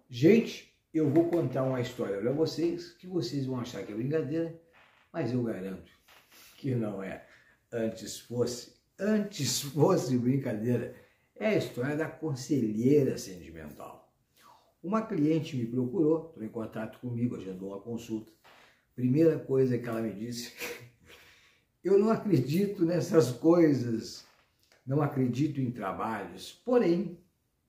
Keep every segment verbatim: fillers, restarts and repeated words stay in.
Gente, eu vou contar uma história para vocês que vocês vão achar que é brincadeira, mas eu garanto que não é. Antes fosse, antes fosse brincadeira. É a história da conselheira sentimental. Uma cliente me procurou, entrou em contato comigo, agendou uma consulta. Primeira coisa que ela me disse, eu não acredito nessas coisas, não acredito em trabalhos, porém,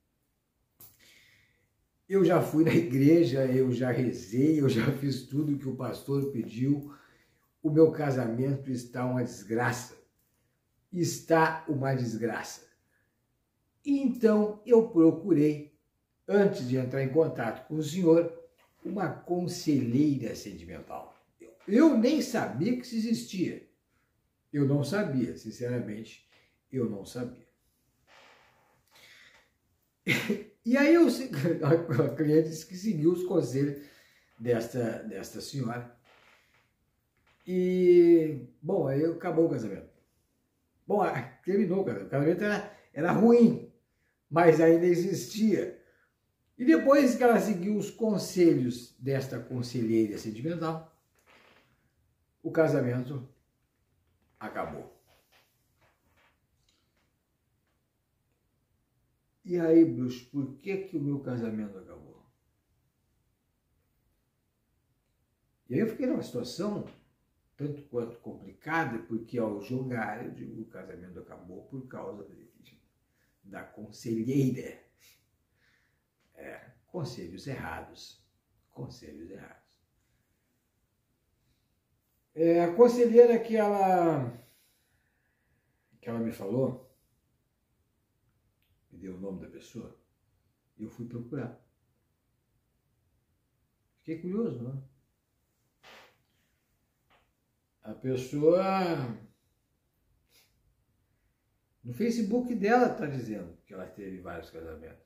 eu já fui na igreja, eu já rezei, eu já fiz tudo que o pastor pediu, o meu casamento está uma desgraça, está uma desgraça. Então eu procurei, antes de entrar em contato com o senhor, uma conselheira sentimental. Eu nem sabia que isso existia. Eu não sabia, sinceramente, eu não sabia. E aí eu, a cliente disse que seguiu os conselhos desta, desta senhora. E, bom, aí acabou o casamento. Bom, terminou o casamento. O casamento era, era ruim, mas ainda existia. E depois que ela seguiu os conselhos desta conselheira sentimental, o casamento acabou. E aí, bruxo, por que que o meu casamento acabou? E aí eu fiquei numa situação tanto quanto complicada, porque ao jogar, eu digo, o casamento acabou por causa de, da conselheira. É, conselhos errados, conselhos errados. É, a conselheira que ela, que ela me falou, me deu o nome da pessoa, e eu fui procurar. Fiquei curioso, né? A pessoa, no Facebook dela está dizendo que ela teve vários casamentos.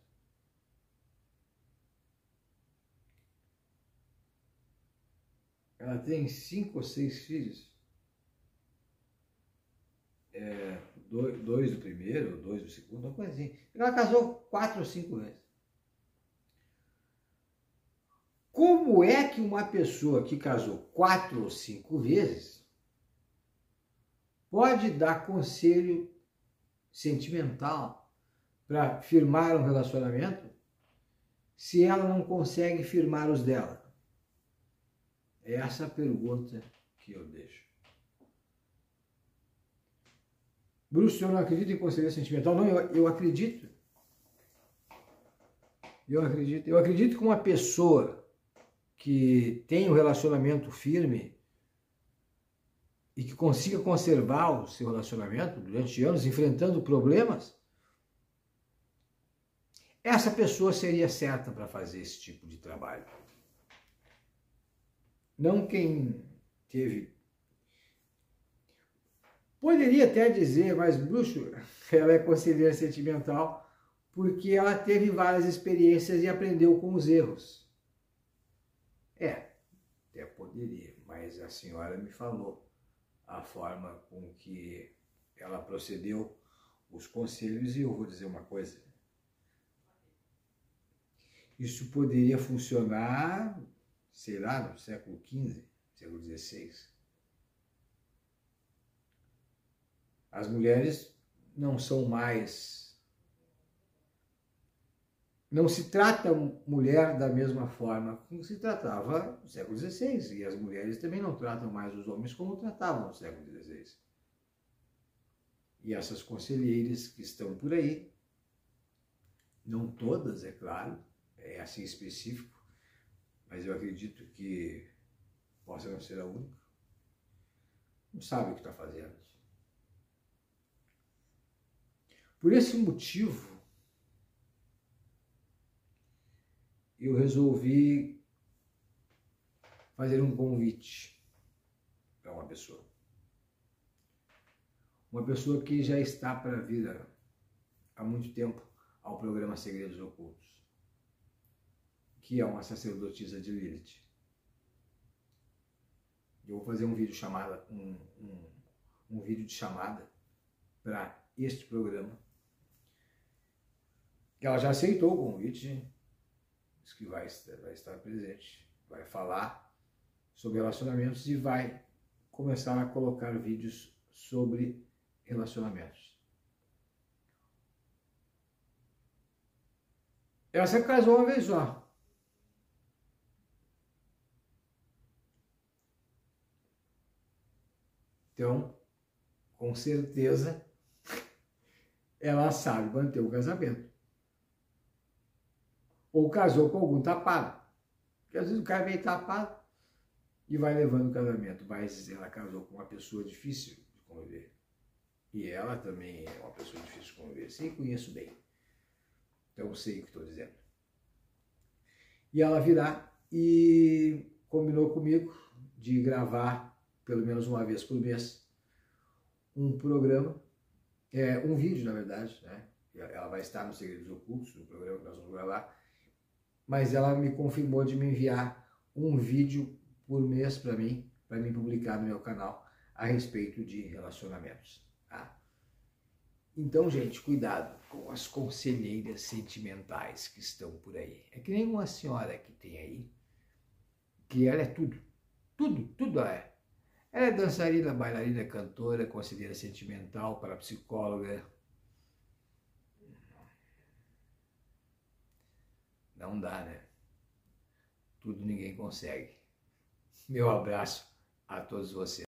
Ela tem cinco ou seis filhos. É, dois, dois do primeiro, dois do segundo, uma coisa assim. Ela casou quatro ou cinco vezes. Como é que uma pessoa que casou quatro ou cinco vezes pode dar conselho sentimental para firmar um relacionamento se ela não consegue firmar os dela? É essa a pergunta que eu deixo. Bruxo, eu não acredito em conselho sentimental. Não, eu, eu acredito. Eu acredito. Eu acredito que uma pessoa que tem um relacionamento firme e que consiga conservar o seu relacionamento durante anos, enfrentando problemas, essa pessoa seria certa para fazer esse tipo de trabalho. Não quem teve... Poderia até dizer, mas bruxo, ela é conselheira sentimental porque ela teve várias experiências e aprendeu com os erros. É, até poderia, mas a senhora me falou a forma com que ela procedeu, os conselhos, e eu vou dizer uma coisa. Isso poderia funcionar, sei lá, no século quinze, século dezesseis. As mulheres não são mais... Não se trata mulher da mesma forma como se tratava no século dezesseis. E as mulheres também não tratam mais os homens como tratavam no século dezesseis. E essas conselheiras que estão por aí, não todas, é claro, é assim específico, mas eu acredito que possa não ser a única, não sabe o que está fazendo. Por esse motivo, eu resolvi fazer um convite para uma pessoa. Uma pessoa que já está para vir há muito tempo ao programa Segredos Ocultos, que é uma sacerdotisa de Lilith. Eu vou fazer um vídeo chamada, um, um, um vídeo de chamada para este programa. Ela já aceitou o convite, diz que vai, vai estar presente, vai falar sobre relacionamentos e vai começar a colocar vídeos sobre relacionamentos. Ela se casou uma vez só. Então, com certeza, ela sabe manter o casamento. Ou casou com algum tapado. Porque às vezes o cara é meio tapado e vai levando o casamento. Mas ela casou com uma pessoa difícil de conviver. E ela também é uma pessoa difícil de conviver. Sim, conheço bem. Então eu sei o que estou dizendo. E ela virá e combinou comigo de gravar pelo menos uma vez por mês um programa, é, um vídeo na verdade, né? Ela vai estar nos Segredos Ocultos, no programa que nós vamos gravar, mas ela me confirmou de me enviar um vídeo por mês para mim, para mim publicar no meu canal a respeito de relacionamentos. Tá? Então, gente, cuidado com as conselheiras sentimentais que estão por aí. É que nem uma senhora que tem aí, que ela é tudo, tudo, tudo ela é. Ela é dançarina, bailarina, cantora, conselheira sentimental, parapsicóloga. Não dá, né? Tudo ninguém consegue. Meu abraço a todos vocês.